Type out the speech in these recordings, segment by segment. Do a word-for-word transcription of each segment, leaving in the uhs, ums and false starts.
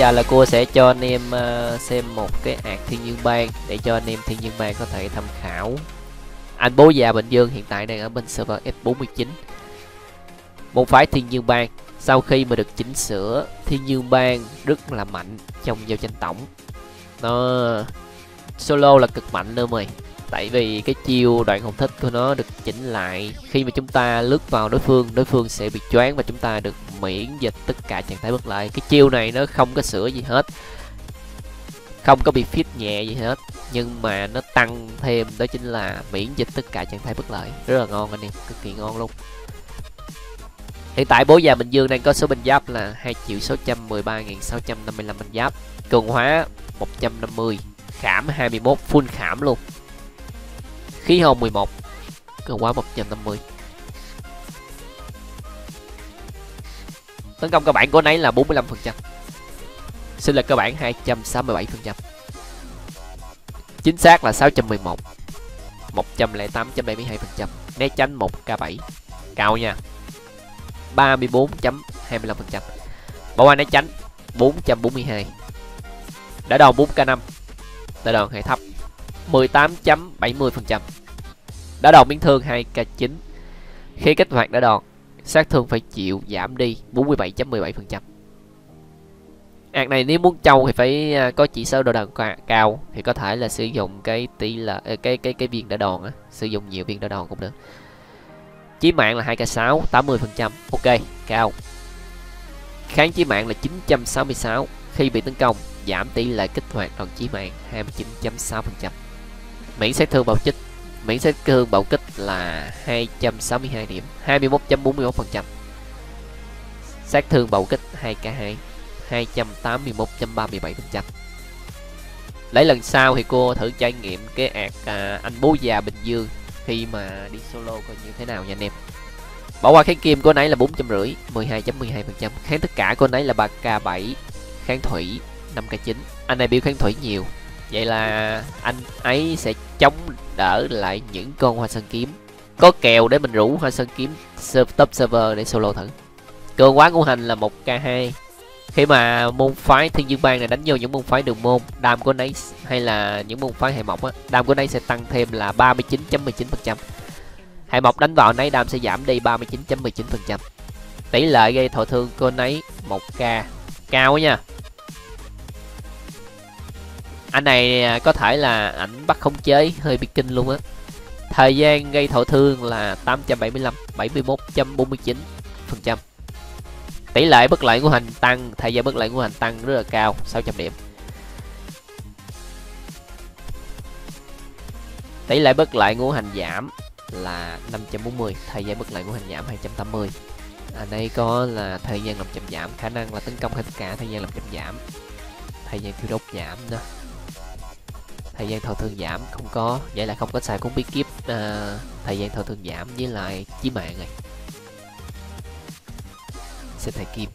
giờ là cô sẽ cho anh em uh, xem một cái ạc Thiên Dương Bang để cho anh em Thiên Dương Bang có thể tham khảo. Anh Bố Già Bình Dương hiện tại đang ở bên server F bốn mươi chín. Môn phái Thiên Dương Bang sau khi mà được chỉnh sửa, Thiên Dương Bang rất là mạnh trong giao tranh tổng. Nó solo là cực mạnh nữa mày. Tại vì cái chiêu đoạn hồng thích của nó được chỉnh lại, khi mà chúng ta lướt vào đối phương, đối phương sẽ bị choáng và chúng ta được miễn dịch tất cả trạng thái bất lợi. Cái chiêu này nó không có sửa gì hết, không có bị fit nhẹ gì hết, nhưng mà nó tăng thêm đó chính là miễn dịch tất cả trạng thái bất lợi. Rất là ngon anh em, cực kỳ ngon luôn. Hiện tại Bố Già Bình Dương đang có số binh giáp là hai triệu sáu trăm mười ba nghìn sáu trăm năm mươi lăm binh giáp, cường hóa một trăm năm mươi, khảm hai mươi mốt, full khảm luôn. Khí hồn mười một, cường hóa một trăm năm mươi. Tấn công cơ bản của nấy là bốn mươi lăm phần trăm. Sinh lực cơ bản hai trăm sáu mươi bảy phần trăm. Chính xác là sáu trăm mười một, một trăm lẻ tám phẩy bảy mươi hai phần trăm. Né tránh một K bảy, cao nha, ba mươi bốn phẩy hai mươi lăm phần trăm. Bỏ qua né tránh bốn trăm bốn mươi hai. Đỡ đòn bốn K năm, đỡ đòn hệ thấp mười tám phẩy bảy mươi phần trăm. Đỡ đòn biến thương hai K chín. Khi kích hoạt đỡ đòn, sát thương phải chịu giảm đi bốn mươi bảy phẩy mười bảy phần trăm. Ạc này nếu muốn trâu thì phải có chỉ số đỡ đòn cao, thì có thể là sử dụng cái tỷ là cái cái cái viên đỡ đòn á, sử dụng nhiều viên đỡ đòn cũng được. Chí mạng là hai K sáu, tám mươi phần trăm. Ok, cao. Kháng chí mạng là chín trăm sáu mươi sáu. Khi bị tấn công, giảm tỷ lệ kích hoạt đòn chí mạng hai mươi chín phẩy sáu phần trăm. Miễn sát thương bạo kích, miễn sát thương bạo kích là hai trăm sáu mươi hai điểm, hai mươi mốt phẩy bốn mươi mốt phần trăm. Sát thương bạo kích hai K hai, hai trăm tám mươi mốt phẩy ba mươi bảy phần trăm. Lấy lần sau thì cô thử trải nghiệm cái ạc à, anh Bố Già Bình Dương khi mà đi solo coi như thế nào nha anh em. Bỏ qua kháng kim của nãy là bốn trăm rưỡi, mười hai phẩy mười hai phần trăm. Kháng tất cả của nãy là ba K bảy, kháng thủy năm K chín. Anh này biểu kháng thủy nhiều, vậy là anh ấy sẽ chống đỡ lại những con Hoa Sơn Kiếm. Có kèo để mình rủ Hoa Sơn Kiếm top server để solo thử. Cường hóa ngũ hành là một K hai. Khi mà môn phái Thiên Dương Bang này đánh vô những môn phái đường môn, đam của nấy hay là những môn phái hệ mộc á, đam của nấy sẽ tăng thêm là ba mươi chín phẩy mười chín phần trăm. Hệ mộc đánh vào nấy đam sẽ giảm đi ba mươi chín phẩy mười chín phần trăm. Tỷ lệ gây thọ thương của nấy một K, cao nha. Anh này có thể là ảnh bắt khống chế hơi bị kinh luôn á. Thời gian gây thọ thương là tám trăm bảy mươi lăm, bảy mươi mốt phẩy bốn mươi chín phần trăm. Tỷ lệ bất lợi của hành tăng, thời gian bất lợi của hành tăng rất là cao, sáu trăm điểm. Tỷ lệ bất lợi của hành giảm là năm trăm bốn mươi, thời gian bất lợi của hành giảm hai trăm tám mươi. Ở đây có là thời gian làm chậm giảm, khả năng là tấn công hết tất cả, thời gian làm chậm giảm, thời gian thiêu đốt giảm nữa, thời gian thọ thương giảm không có, vậy là không có xài cũng bí kíp uh, thời gian thọ thương giảm với lại chí mạng này. Sẽ thầy kim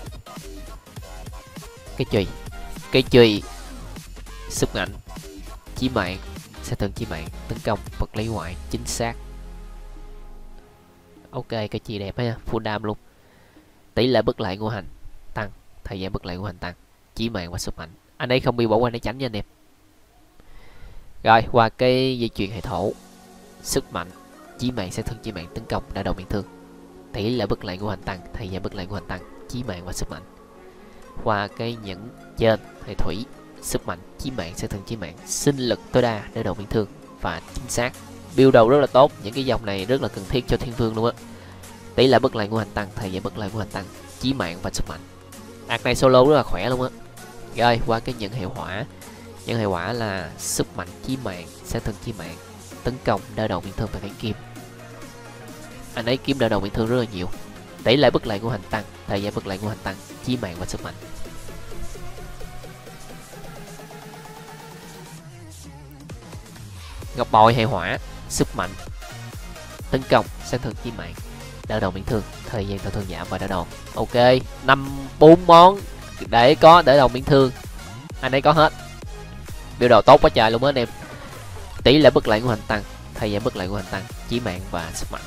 cái chùy, cái chùy sức mạnh, chí mạng, sẽ thường chí mạng, tấn công, vật lý ngoại, chính xác. Ok, cái chùy đẹp ha, full dam luôn. Tỷ lệ bất lợi ngũ hành tăng, thời gian bất lợi ngũ hành tăng, chí mạng và sức mạnh. Anh ấy không bị bỏ qua để tránh nha anh em. Rồi qua cái dây chuyền hệ thổ, sức mạnh, chí mạng, sẽ thương, chí mạng, tấn công, đả đầu miễn thương. Tỷ lệ bất lợi ngũ hành tăng, thời gian bất lợi ngũ hành tăng, chí mạng và sức mạnh. Qua cái nhẫn trên hệ thủy, sức mạnh, chí mạng, sẽ thương, chí mạng, sinh lực tối đa, đỡ đầu miễn thương và chính xác. Build đầu rất là tốt, những cái dòng này rất là cần thiết cho thiên vương luôn á. Tỷ lệ bất lợi ngũ hành tăng, thời gian bất lợi ngũ hành tăng, chí mạng và sức mạnh. Ạc này solo rất là khỏe luôn á. Rồi qua cái nhẫn hệ hỏa, nhẫn hệ hỏa là sức mạnh, chí mạng, sẽ thương, chí mạng, tấn công, đỡ đầu miễn thương và kháng kim. Anh ấy kiếm đỡ đầu miễn thương rất là nhiều. Tỷ lệ bất lợi ngũ hành tăng, thời gian bất lợi ngũ hành tăng, chí mạng và sức mạnh. Ngọc bội hệ hỏa, sức mạnh, tấn công, sát thương, chí mạng, đỡ đầu miễn thương, thời gian thọ thương giảm và đỡ đòn. Ok, năm bốn món để có đỡ đầu miễn thương, anh ấy có hết. Biểu đồ tốt quá trời luôn á anh em. Tỷ lệ bất lợi ngũ hành tăng, thời gian bất lợi ngũ hành tăng, chí mạng và sức mạnh.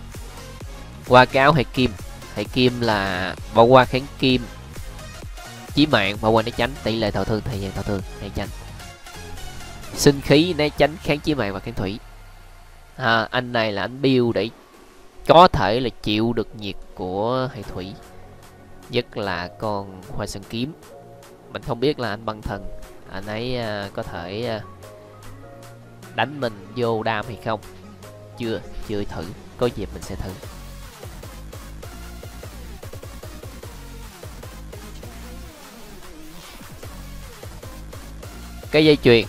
Qua cái áo hệ kim, hệ kim là bỏ qua kháng kim, chí mạng, bảo qua né tránh, tỷ lệ thọ thương, thời gian thọ thương, né tránh. Sinh khí, né tránh, kháng chí mạng và kháng thủy. À, anh này là anh build để có thể là chịu được nhiệt của hệ thủy, nhất là con Hoa Sơn Kiếm. Mình không biết là anh băng thần anh ấy uh, có thể uh, đánh mình vô đam hay không, chưa chưa thử, có dịp mình sẽ thử. Cái dây chuyền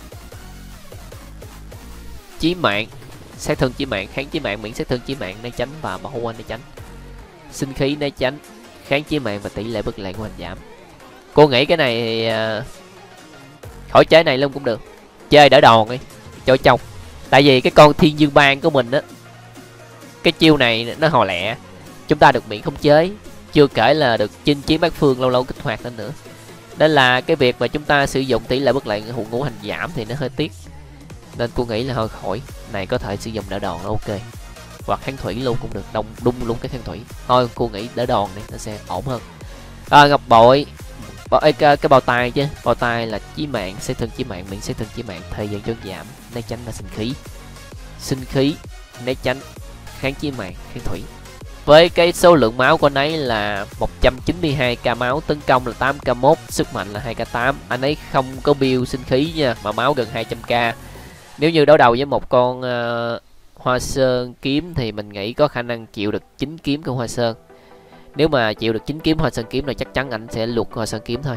chí mạng, sát thương chí mạng, kháng chí mạng, miễn sát thương chí mạng, né tránh và bảo hộ né tránh. Sinh khí, né tránh, kháng chí mạng và tỷ lệ bất lợi của hành giảm. Cô nghĩ cái này thì uh, khỏi chế này luôn cũng được, chơi đỡ đòn đi cho trong. Tại vì cái con Thiên Dương Bang của mình á, cái chiêu này nó hò lẹ, chúng ta được miễn khống chế, chưa kể là được chinh chiến bát phương lâu lâu kích hoạt lên nữa. Nên là cái việc mà chúng ta sử dụng tỷ lệ bất lợi hụ ngũ hành giảm thì nó hơi tiếc, nên cô nghĩ là hơi khỏi này có thể sử dụng đỡ đòn nó ok, hoặc kháng thủy luôn cũng được, đông đung luôn cái kháng thủy. Thôi cô nghĩ đỡ đòn này nó sẽ ổn hơn. À, ngọc bội, Bảo, ê, cái, cái bao tay chứ, bao tay là chí mạng, sát thương chí mạng, miễn sát thương chí mạng, thời gian chốt giảm, né tránh và sinh khí. Sinh khí, né tránh, kháng chí mạng, kháng thủy. Với cái số lượng máu của anh ấy là một trăm chín mươi hai k máu, tấn công là tám k mốt, sức mạnh là hai k tám. Anh ấy không có build sinh khí nha, mà máu gần hai trăm k. Nếu như đối đầu với một con uh, Hoa Sơn Kiếm thì mình nghĩ có khả năng chịu được chín kiếm của Hoa Sơn. Nếu mà chịu được chín kiếm Hoa Sơn Kiếm là chắc chắn anh sẽ lục Hoa Sơn Kiếm thôi.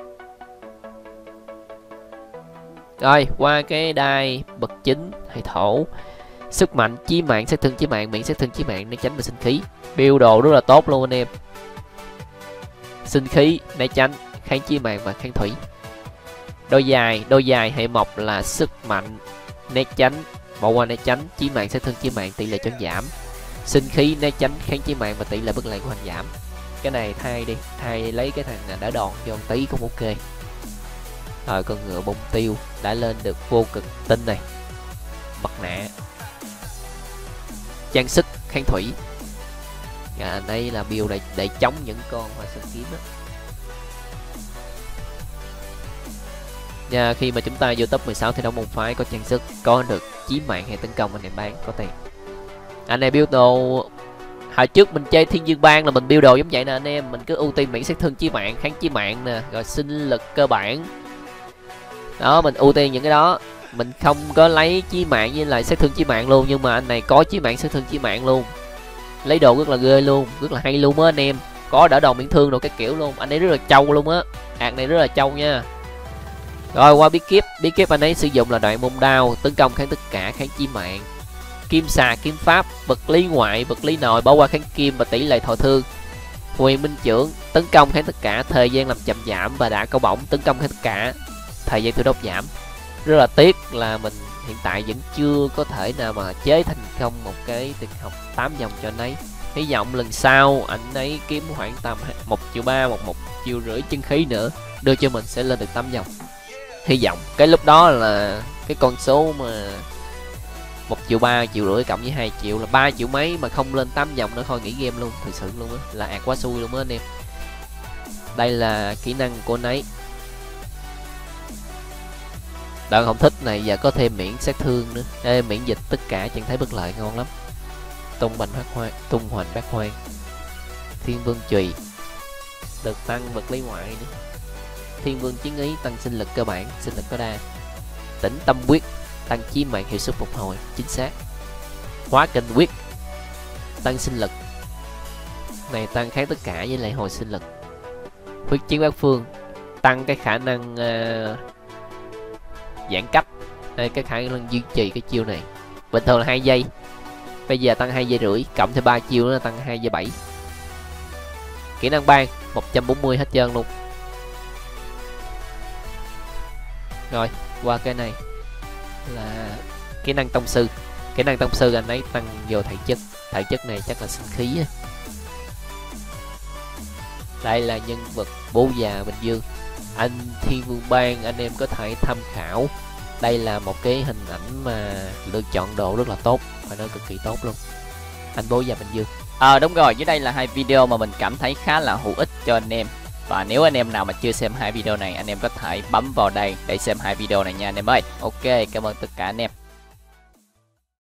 Rồi, qua cái đai bậc chính hay thổ. Sức mạnh, chí mạng, sát thương chí mạng, miễn sát thương chí mạng, né tránh và sinh khí. Build đồ rất là tốt luôn anh em. Sinh khí, né tránh, kháng chí mạng và kháng thủy. Đôi dài, đôi dài hệ mộc là sức mạnh, né tránh, bỏ qua né tránh, chí mạng, sát thương chí mạng, tỷ lệ chống giảm. Sinh khí, né tránh, kháng chí mạng và tỷ lệ bất lợi của hành giảm. Cái này thay đi, thay lấy cái thằng đỡ đòn cho một tí cũng ok. Rồi con ngựa bông tiêu đã lên được vô cực tinh này. Mặt nạ, trang sức, kháng thủy. Dạ, đây là build để, để chống những con Hoa Sơn Kiếm á. Và khi mà chúng ta vô top mười sáu thì đấu môn phái có trang sức, có được chí mạng hay tấn công anh em bán có tiền. Anh em build đồ hồi trước mình chơi Thiên Dương Bang là mình build đồ giống vậy nè anh em, mình cứ ưu tiên miễn sát thương chí mạng, kháng chí mạng nè, rồi sinh lực cơ bản. Đó, mình ưu tiên những cái đó. Mình không có lấy chí mạng với lại sát thương chí mạng luôn, nhưng mà anh này có chí mạng, sát thương chí mạng luôn. Lấy đồ rất là ghê luôn, rất là hay luôn á anh em. Có đỡ đòn miễn thương đồ cái kiểu luôn, anh ấy rất là trâu luôn á. Ạc này rất là trâu nha. Rồi qua bí kíp, bí kíp anh ấy sử dụng là đoạn môn đao, tấn công kháng tất cả, kháng chí mạng. Kim xà, kiếm pháp, vật lý ngoại, vật lý nội, bỏ qua kháng kim và tỷ lệ thọ thương. Huyền minh trưởng, tấn công kháng tất cả, thời gian làm chậm giảm và đả câu bổng, tấn công kháng tất cả, thời gian thiêu đốt giảm. Rất là tiếc là mình hiện tại vẫn chưa có thể nào mà chế thành công một cái tuyệt học tám dòng cho anh ấy. Hy vọng lần sau anh ấy kiếm khoảng tầm một triệu ba, một một triệu rưỡi chân khí nữa, đưa cho mình sẽ lên được tám dòng. Hy vọng cái lúc đó là cái con số mà một triệu ba, triệu rưỡi cộng với hai triệu là ba triệu mấy mà không lên tám dòng nữa thôi nghỉ game luôn, thực sự luôn á, là ạt quá xui luôn á anh em. Đây là kỹ năng của anh ấy. Đoạn không thích này giờ có thêm miễn sát thương nữa. Ê, miễn dịch tất cả trạng thái bất lợi ngon lắm. Tung bành bát hoang, tung hoành bát hoang. Thiên vương chùy được tăng vật lý ngoại nữa. Thiên vương chiến ý tăng sinh lực cơ bản, sinh lực có đa. Tĩnh tâm quyết tăng chí mạng, hiệu suất phục hồi chính xác. Hóa kình quyết tăng sinh lực, này tăng kháng tất cả với lại hồi sinh lực. Huyết chiến bát phương tăng cái khả năng uh, giãn cách, đây cái khả năng duy trì cái chiêu này. Bình thường là hai giây, bây giờ tăng hai giây rưỡi, cộng thêm ba chiêu nữa là tăng hai giây bảy. Kỹ năng ban một trăm bốn mươi hết trơn luôn. Rồi qua cái này là kỹ năng tông sư. Kỹ năng tông sư anh ấy tăng vô thể chất, thể chất này chắc là sinh khí á. Đây là nhân vật bố già Bình Dương, anh Thiên Vương Bang, anh em có thể tham khảo. Đây là một cái hình ảnh mà lựa chọn độ rất là tốt, phải nói cực kỳ tốt luôn, anh bố già Bình Dương. Ờ à, đúng rồi, dưới đây là hai video mà mình cảm thấy khá là hữu ích cho anh em. Và nếu anh em nào mà chưa xem hai video này, anh em có thể bấm vào đây để xem hai video này nha anh em ơi. Ok, cảm ơn tất cả anh em.